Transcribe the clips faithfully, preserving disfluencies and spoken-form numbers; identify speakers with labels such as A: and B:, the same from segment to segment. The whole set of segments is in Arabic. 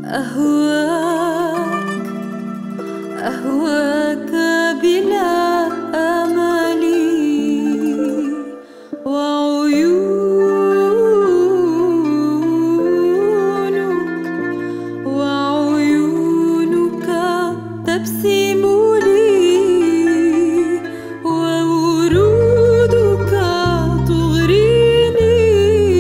A: أهواك أهواك بلا أمل وعيونك وعيونك تبسم لي وورودك تغريني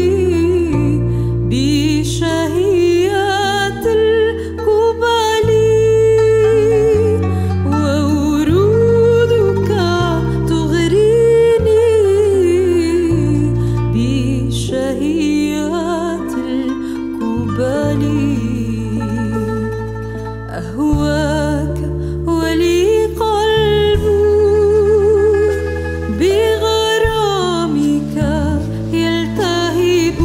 A: بشهيات القبل وورودك تغريني بشهيات القبل أهواك ولي قلب بغرامك يلتهب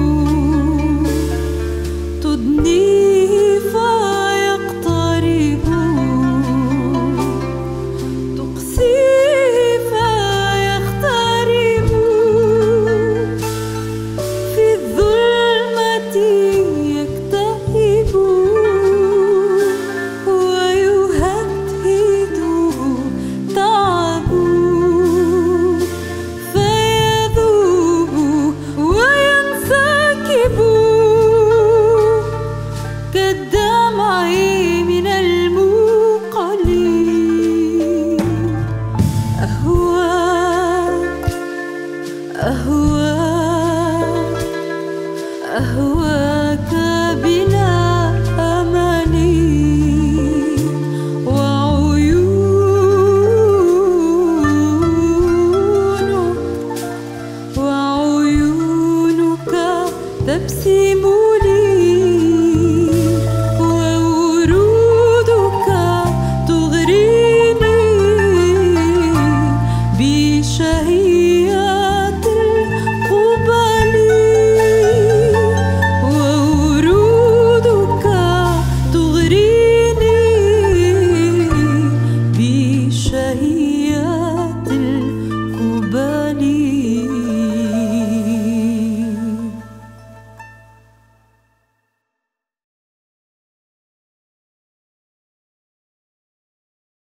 A: تدنيه فيقترب تقسيه فيخترب في الظلمة يكتئب ويهدهد تعب فيذوب وينسكب كالدمع من الموقل أهواك أهواك أهواك بلا أمل وعيونك وعيونك تبسم